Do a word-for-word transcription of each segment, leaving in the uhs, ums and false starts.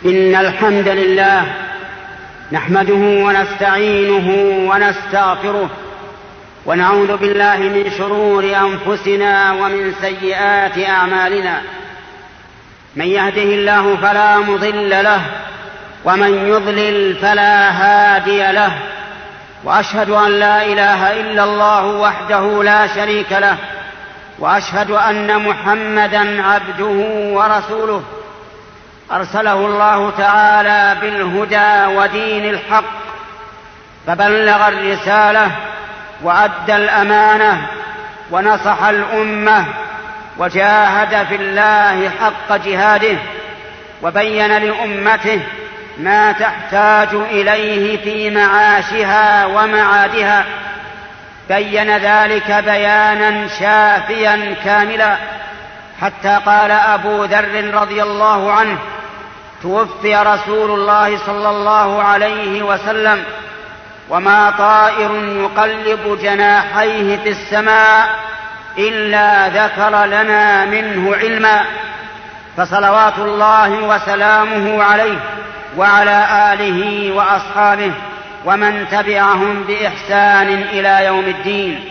إن الحمد لله نحمده ونستعينه ونستغفره ونعوذ بالله من شرور أنفسنا ومن سيئات أعمالنا. من يهده الله فلا مضل له ومن يضلل فلا هادي له، وأشهد أن لا إله إلا الله وحده لا شريك له، وأشهد أن محمدا عبده ورسوله أرسله الله تعالى بالهدى ودين الحق، فبلغ الرسالة وأدى الأمانة ونصح الأمة وجاهد في الله حق جهاده، وبين لأمته ما تحتاج إليه في معاشها ومعادها، بين ذلك بيانا شافيا كاملا، حتى قال أبو ذر رضي الله عنه: توفي رسول الله صلى الله عليه وسلم وما طائر يقلب جناحيه في السماء إلا ذكر لنا منه علما. فصلوات الله وسلامه عليه وعلى آله وأصحابه ومن تبعهم بإحسان إلى يوم الدين.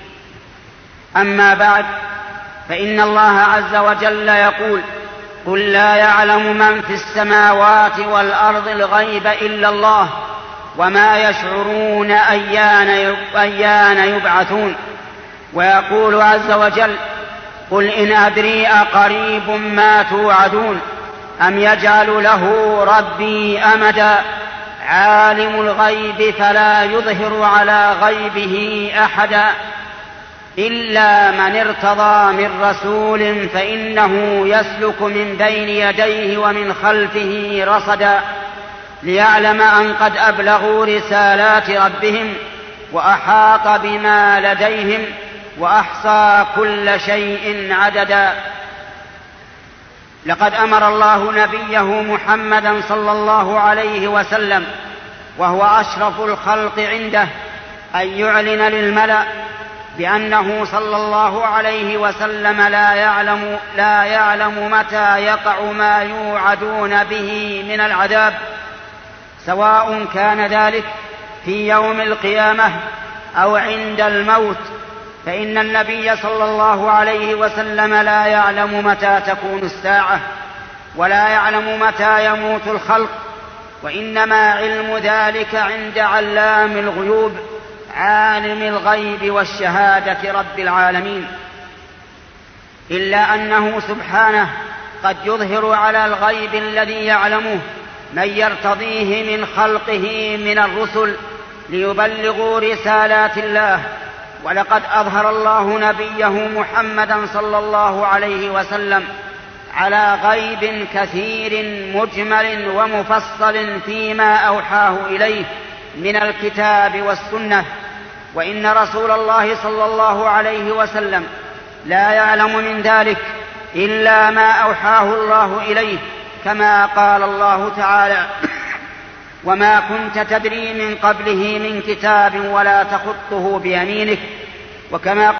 أما بعد، فإن الله عز وجل يقول: قل لا يعلم من في السماوات والأرض الغيب إلا الله وما يشعرون أيان يبعثون. ويقول عز وجل: قل إن أدري أقريب ما توعدون أم يجعل له ربي أمدا. عالم الغيب فلا يظهر على غيبه أحدا إلا من ارتضى من رسول فإنه يسلك من بين يديه ومن خلفه رصدا ليعلم أن قد أبلغوا رسالات ربهم وأحاط بما لديهم وأحصى كل شيء عددا. لقد أمر الله نبيه محمدا صلى الله عليه وسلم وهو أشرف الخلق عنده أن يعلن للملأ بأنه صلى الله عليه وسلم لا يعلم, لا يعلم متى يقع ما يوعدون به من العذاب، سواء كان ذلك في يوم القيامة أو عند الموت، فإن النبي صلى الله عليه وسلم لا يعلم متى تكون الساعة ولا يعلم متى يموت الخلق، وإنما علم ذلك عند علام الغيوب عالم الغيب والشهادة رب العالمين. إلا أنه سبحانه قد يظهر على الغيب الذي يعلمه من يرتضيه من خلقه من الرسل ليبلغوا رسالات الله. ولقد أظهر الله نبيه محمدا صلى الله عليه وسلم على غيب كثير مجمل ومفصل فيما أوحاه إليه من الكتاب والسنة، وإن رسول الله صلى الله عليه وسلم لا يعلم من ذلك إلا ما أوحاه الله إليه، كما قال الله تعالى: وما كنت تدري من قبله من كتاب ولا تخطه بيمينك، وكما